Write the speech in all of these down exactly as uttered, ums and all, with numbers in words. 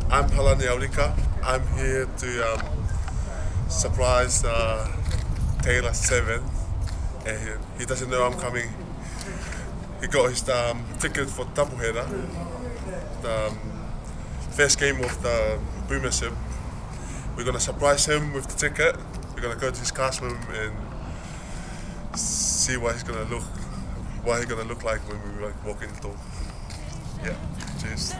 I'm Halani Aulika. I'm here to um, surprise uh, Taylor Savin. And he, he doesn't know I'm coming. He got his um, ticket for doubleheader, the um, first game of the Premiership. We're gonna surprise him with the ticket. We're gonna go to his classroom and see what he's gonna look, what he's gonna look like when we like, walk in the door. Yeah. Cheers.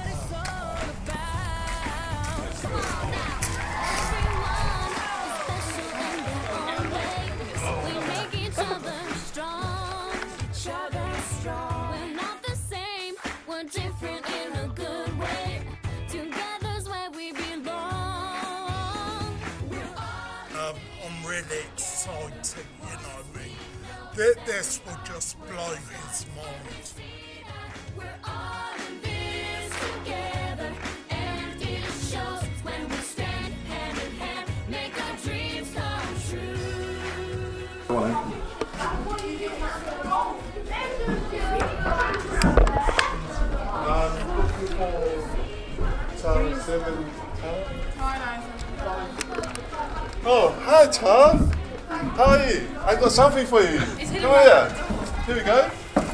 Different in a good way. Together's where we belong. Um, I'm really excited, you know what I mean? Th this will just blow his mind. We're all in this together, and it shows when we stand hand in hand, make our dreams come true. Come on, I'm looking for Charles Seven. Oh, hi, Charles. How are you? I got something for you. Come here. Here we go.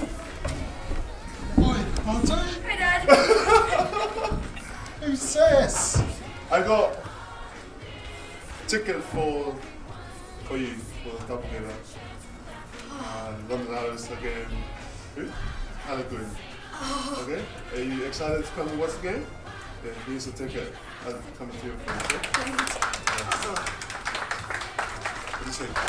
Oi, Monty? Hey, Dad. Who says? I got ticket for for you for the doubleheader. Uh, London Irish again. Who? Halani. Okay, are you excited to come and watch the game? Yeah, here's the ticket. I'll come to you. Okay? Yeah. What do you think?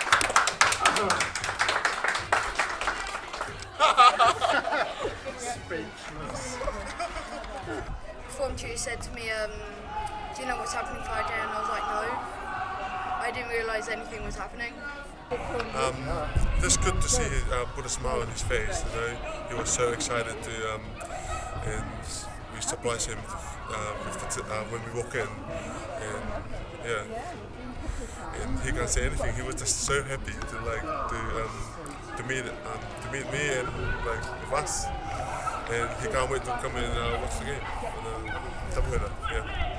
Speechless. Form tutor said to me, um, do you know what's happening Friday? And I was like, no. I didn't realise anything was happening. Um, it's good to see uh, put a smile on his face. You know, he was so excited to, um, and we surprised him uh, with the t uh, when we walk in, and yeah, and he can't say anything. He was just so happy to like to um, to meet um, to meet me and like with us, and he can't wait to come in and uh, watch the game. And, uh, doubleheader, yeah.